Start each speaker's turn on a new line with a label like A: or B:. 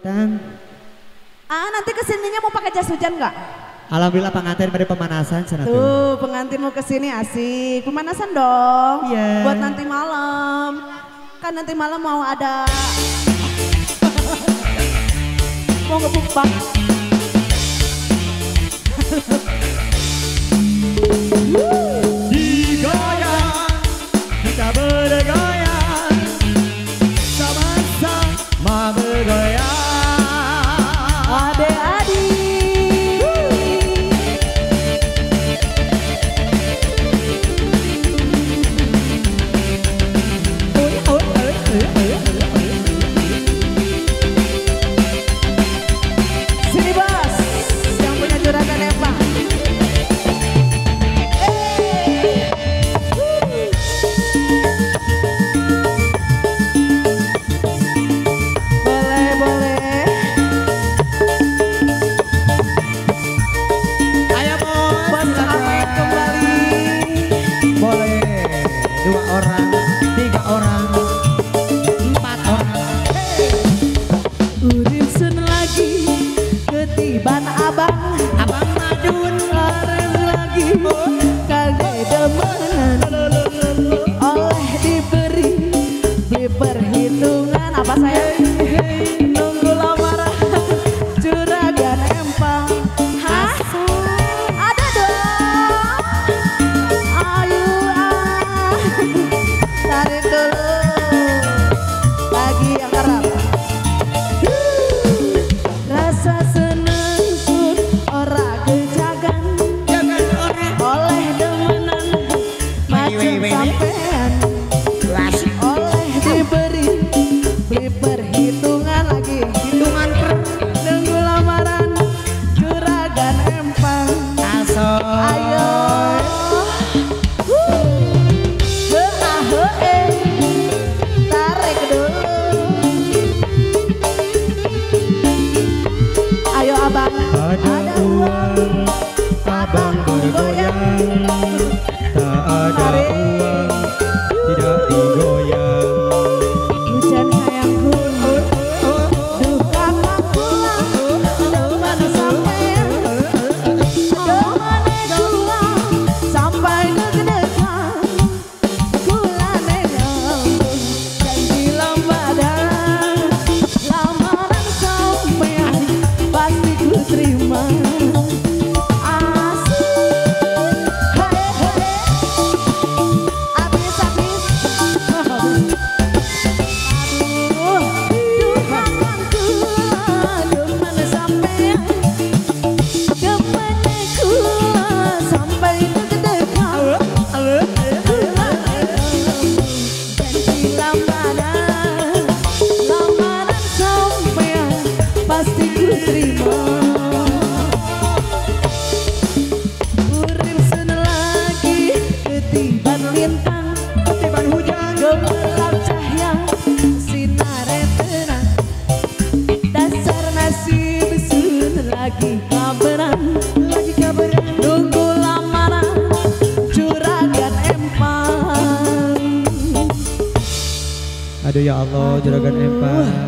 A: Tang.
B: Nanti kesininya mau pakai jas hujan nggak?
A: Alhamdulillah pengantin pada pemanasan sana tuh.
B: Tuh pengantin mau kesini asik, pemanasan dong.
A: Iya.
B: Buat nanti malam. Kan nanti malam mau ada mau ngebukbak.
A: Digoyang, kita bergoyang, sama-sama bergoyang.
B: Sini bos, yang punya juragan Eva. Boleh, boleh.
A: Ayo bos,
B: Bos pamit kembali.
A: boleh 2 orang, 3 orang, 4 orang.
B: Urip sun lagi ketiban abang.
A: Abang Madun,
B: Laras lagi kagak demenan. Oleh diberi perhitungan apa saya nunggu lamaran juragan empang. Hah? Ada dong. Ayo tarik dulu lagi yang kerap. Rasa seneng sun ora kejagan
A: jangan orang
B: oleh demenan macem sampean. Oleh diberi perhitungan lagi
A: hitungan per
B: nunggu lamaran juragan empang.
A: aso.
B: Ayo tarik dulu. Ayo abang,
A: Ada uang, abang bergoyang. Tak ada
B: Tarik.
A: uang, tidak digoyang.
B: Hujan sayangku, duh kakak pulang, demane sampean, demane juang, sampai deg-degan, kulane nyambung, janji lamaran sampean, pasti ku terima. Pasti ku terima. Urip sun lagi ketiban lintang,
A: Ketiban hujan,
B: gemerlap cahya sinare terang. Dasar nasib sun lagi kabaran, nunggu lamaran juragan empang.
A: aduh ya Allah, juragan empang.